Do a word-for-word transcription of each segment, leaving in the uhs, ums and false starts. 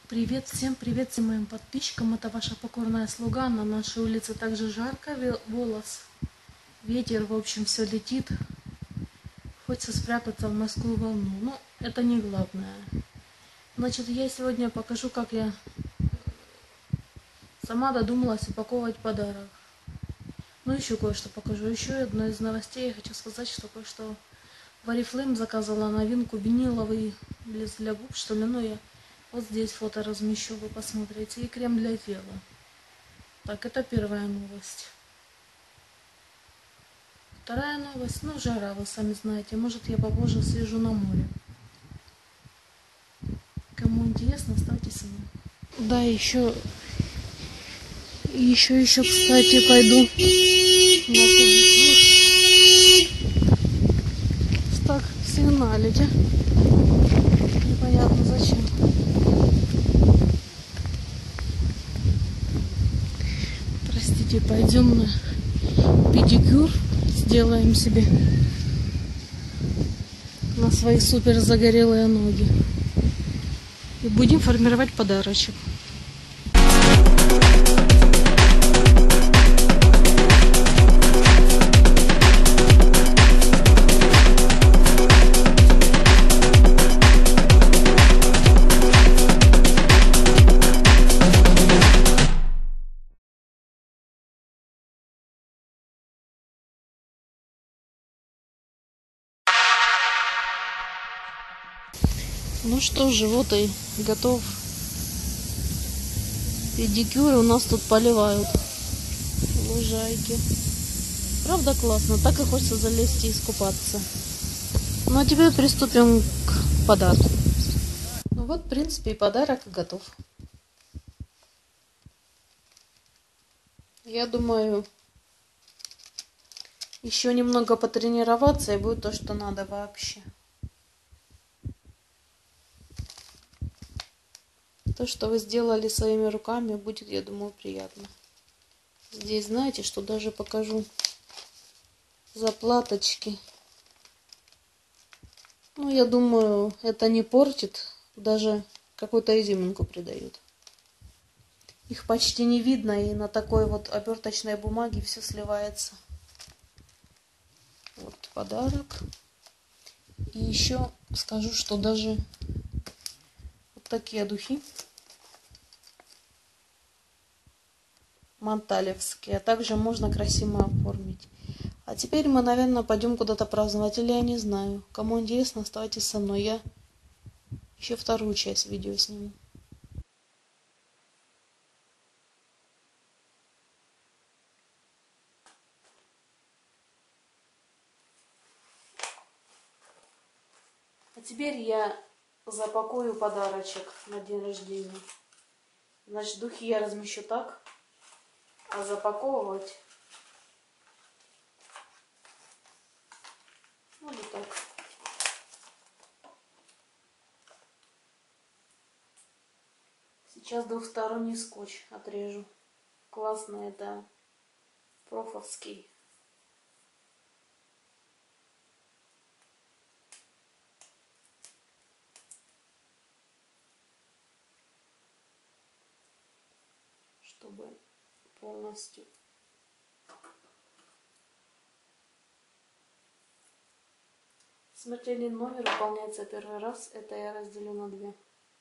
Привет всем, привет всем моим подписчикам. Это ваша покорная слуга. На нашей улице также жарко, волос, ветер, в общем, все летит. Хочется спрятаться в морскую волну. Но это не главное. Значит, я сегодня покажу, как я сама додумалась упаковывать подарок. Ну, еще кое-что покажу. Еще одно из новостей. Я хочу сказать, что кое-что в Oriflame заказала новинку, виниловый блеск для губ, что ли. Ну, я вот здесь фото размещу, вы посмотрите. И крем для тела. Так, это первая новость. Вторая новость, ну, жара, вы сами знаете. Может, я попозже съезжу на море. Кому интересно, ставьте со мной. Да, еще, еще, еще, кстати, пойду на педикюр. Так, сигналите. Непонятно зачем. Простите, пойдем на педикюр. Сделаем себе на свои супер загорелые ноги. И будем формировать подарочек. Ну что же, вот и готов педикюр. У нас тут поливают лужайки. Правда классно, так и хочется залезть и искупаться. Ну а теперь приступим к подарку. Ну вот, в принципе, и подарок готов. Я думаю, еще немного потренироваться, и будет то, что надо вообще. То, что вы сделали своими руками, будет, я думаю, приятно. Здесь, знаете, что даже покажу заплаточки. Ну, я думаю, это не портит, даже какую-то изюминку придают. Их почти не видно, и на такой вот оберточной бумаге все сливается. Вот подарок. И еще скажу, что даже вот такие духи монталевские, а также можно красиво оформить. А теперь мы, наверное, пойдем куда-то праздновать, или я не знаю. Кому интересно, оставайтесь со мной. Я еще вторую часть видео сниму. А теперь я запакую подарочек на день рождения. Значит, духи я размещу так, а запаковывать вот так. Сейчас двухсторонний скотч отрежу. Классно, это профовский. Чтобы полностью смертельный номер выполняется первый раз. Это я разделю на две.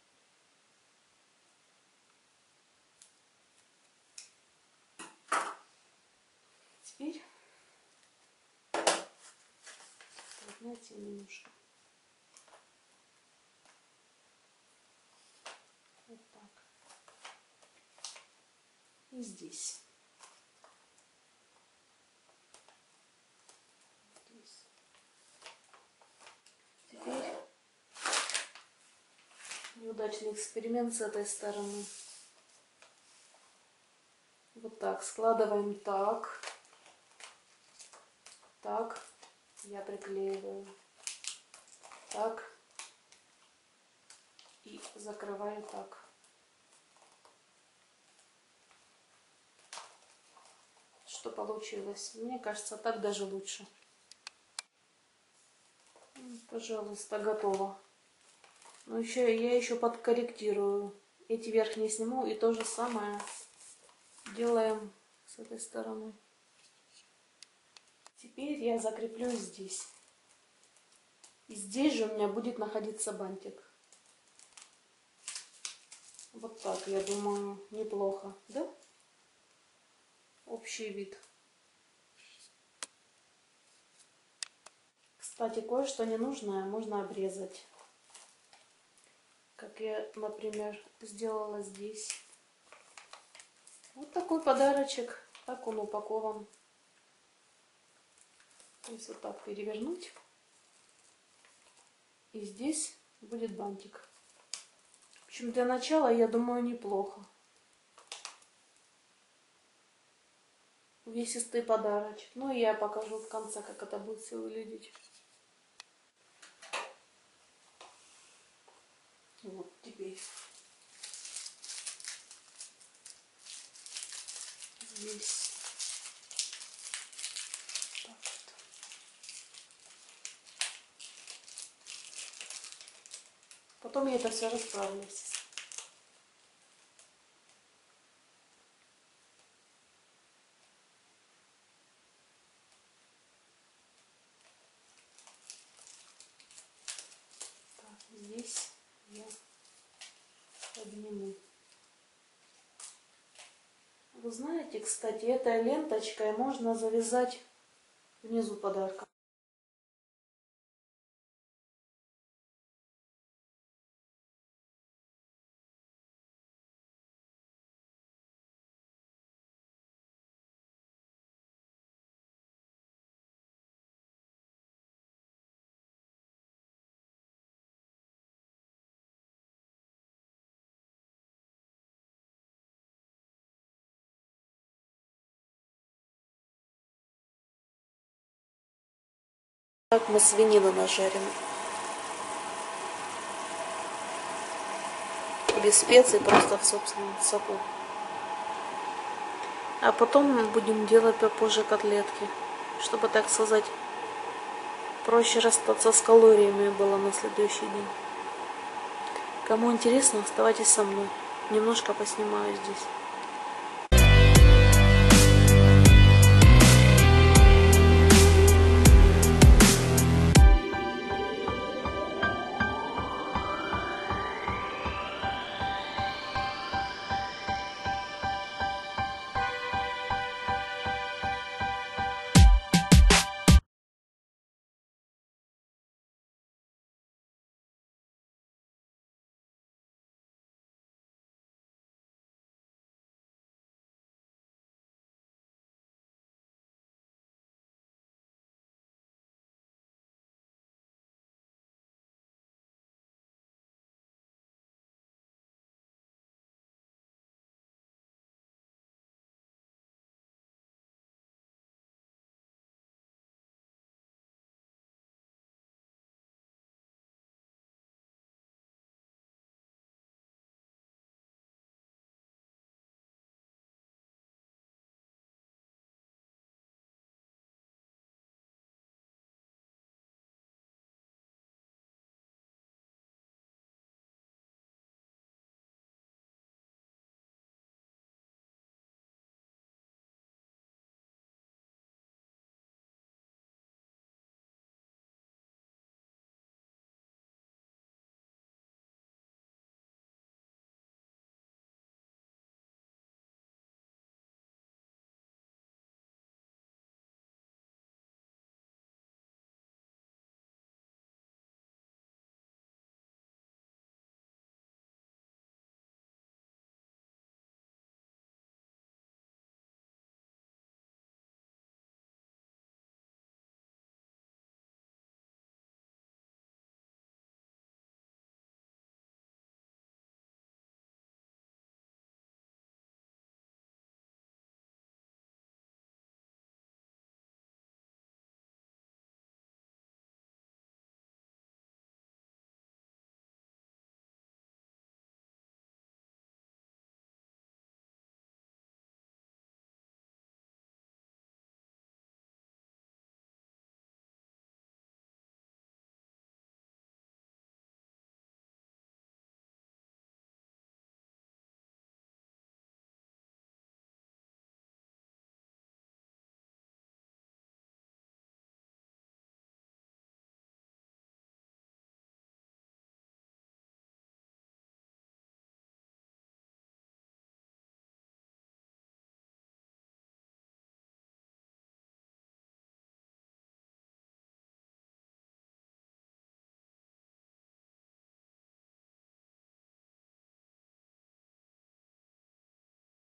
Теперь поднять немножко. Вот так. И здесь. Здесь. Теперь неудачный эксперимент с этой стороны. Вот так. Складываем так. Так. Я приклеиваю. Так. И закрываю так. Что получилось? Мне кажется, так даже лучше. Пожалуйста, готово. Но еще я еще подкорректирую эти верхние сниму, и то же самое делаем с этой стороны. Теперь я закреплю здесь. И здесь же у меня будет находиться бантик. Вот так, я думаю, неплохо, да? Общий вид. Кстати, кое-что ненужное можно обрезать. Как я, например, сделала здесь. Вот такой подарочек. Так он упакован. То есть вот так перевернуть. И здесь будет бантик. В общем, для начала, я думаю, неплохо. Увесистый подарочек. Ну и я покажу в конце, как это будет все выглядеть. Вот теперь здесь так вот. Потом я это все расправлю. Так, здесь я подниму. Вы знаете, кстати, этой ленточкой можно завязать внизу подарка. Так мы свинину нажарим. Без специй, просто в собственном соку. А потом мы будем делать попозже котлетки, чтобы, так сказать, проще расстаться с калориями было на следующий день. Кому интересно, оставайтесь со мной. Немножко поснимаю здесь.